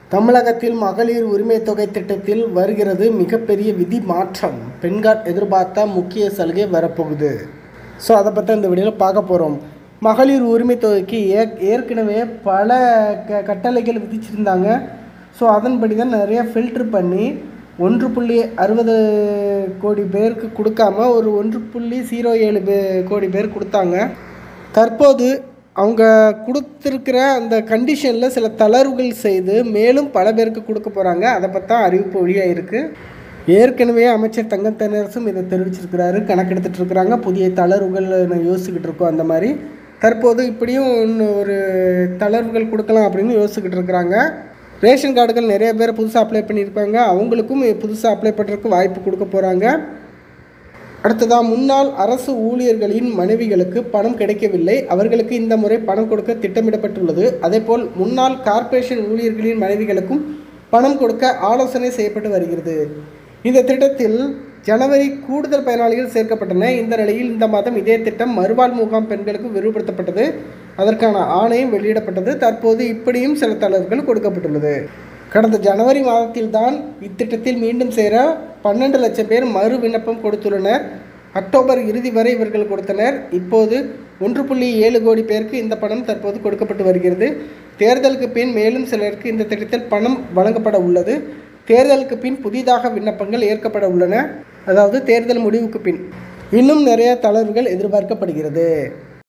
தமிழகத்தில் மகளிர் உரிமை தொகை திட்டத்தில் வருகிறது மிகப்பெரிய விதி மாற்றம். பெண்கள் எதிர்பார்த்த முக்கிய சலுகை வரப்போகுது. ஸோ அதை பற்றி இந்த வீடியோவில் பார்க்க போகிறோம். மகளிர் உரிமை தொகைக்கு ஏற்கனவே பல கட்டளைகள் விதிச்சிருந்தாங்க. ஸோ அதன்படி தான் நிறைய ஃபில்ட்ரு பண்ணி 1.60 கோடி பேருக்கு கொடுக்காம ஒரு 1.07 கோடி பேர் கொடுத்தாங்க. தற்போது அவங்க கொடுத்துருக்கிற அந்த கண்டிஷனில் சில தளர்வுகள் செய்து மேலும் பல பேருக்கு கொடுக்க போகிறாங்க. அதை பற்றி தான் அறிவிப்பு வழியாக இருக்குது. ஏற்கனவே அமைச்சர் தங்கம் தென்னரசும் இதை தெரிவிச்சிருக்கிறாரு. கணக்கெடுத்துட்டு இருக்கிறாங்க. புதிய தளர்வுகள் யோசிச்சுக்கிட்டு இருக்கோம். அந்த மாதிரி தற்போது இப்படியும் ஒரு தளர்வுகள் கொடுக்கலாம் அப்படின்னு யோசிச்சுக்கிட்டு இருக்கிறாங்க. ரேஷன் கார்டுகள் நிறைய பேர் புதுசாக அப்ளை பண்ணியிருப்பாங்க. அவங்களுக்கும் புதுசாக அப்ளை பண்ணுறதுக்கு வாய்ப்பு கொடுக்க போகிறாங்க. அடுத்ததாக, முன்னாள் அரசு ஊழியர்களின் மனைவிகளுக்கு பணம் கிடைக்கவில்லை. அவர்களுக்கு இந்த முறை பணம் கொடுக்க திட்டமிடப்பட்டுள்ளது. அதேபோல் முன்னாள் கார்ப்பரேஷன் ஊழியர்களின் மனைவிகளுக்கும் பணம் கொடுக்க ஆலோசனை செய்யப்பட்டு வருகிறது. இந்த திட்டத்தில் ஜனவரி கூடுதல் பயனாளிகள் சேர்க்கப்பட்டன. இந்த நிலையில் இந்த மாதம் இதே திட்டம் மறுவாழ் முகாம் பெண்களுக்கு விரிவுபடுத்தப்பட்டது. அதற்கான ஆணையம் வெளியிடப்பட்டது. தற்போது இப்படியும் சில தளர்வுகள் கொடுக்கப்பட்டுள்ளது. கடந்த ஜனவரி மாதத்தில் தான் இத்திட்டத்தில் மீண்டும் சேர 12 லட்சம் பேர் மறு விண்ணப்பம் கொடுத்துள்ளனர். அக்டோபர் இறுதி வரை இவர்கள் கொடுத்தனர். இப்போது 1.7 கோடி பேருக்கு இந்த பணம் தற்போது கொடுக்கப்பட்டு வருகிறது. தேர்தலுக்கு பின் மேலும் சிலருக்கு இந்த திட்டத்தில் பணம் வழங்கப்பட உள்ளது. தேர்தலுக்கு பின் புதிதாக விண்ணப்பங்கள் ஏற்கப்பட உள்ளன. அதாவது தேர்தல் முடிவுக்கு பின் இன்னும் நிறைய தளர்வுகள் எதிர்பார்க்கப்படுகிறது.